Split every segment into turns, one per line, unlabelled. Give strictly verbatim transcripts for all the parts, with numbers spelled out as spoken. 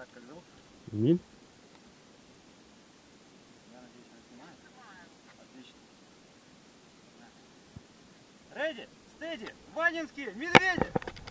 Так, как зовут?
Эмиль?
Я надеюсь, она снимает. Отлично. Реди, стеди, ванинские, медведи!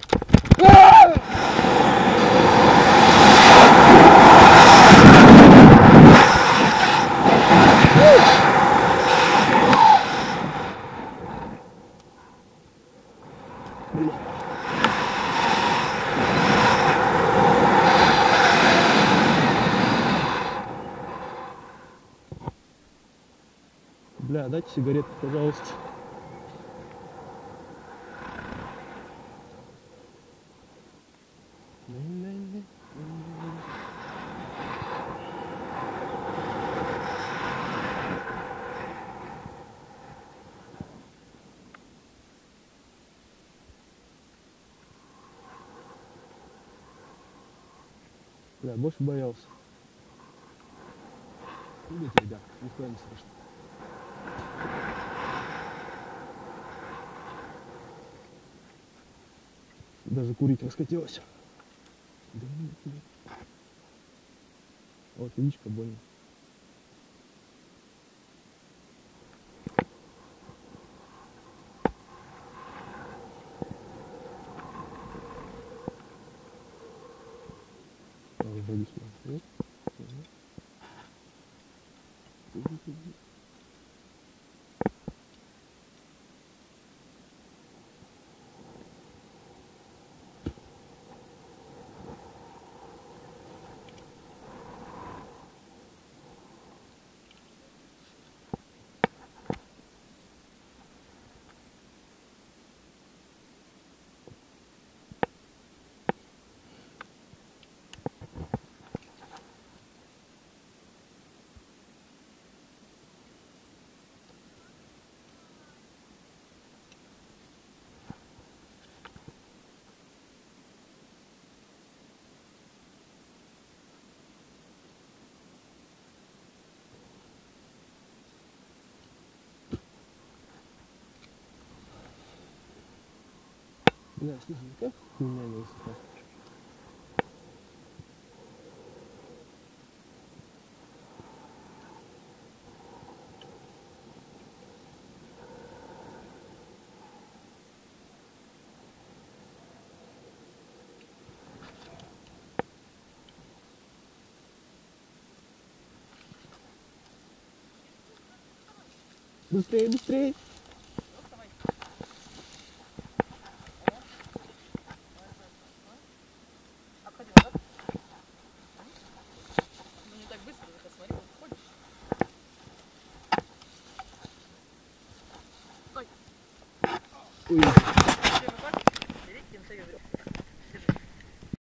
Бля, дайте сигарету, пожалуйста. Бля, больше боялся. Видите, ребят, нихуя не страшно. Даже курить расхотелось. Вот, видишь, как больно. Вроде смотри. Бля, слушай, как хуйня велосипед? Быстрее, быстрее!
Обходи назад. Ну не так быстро, ты посмотри, как ходишь. Стой.
Ой.
Все, мы так. Бери, тем шею.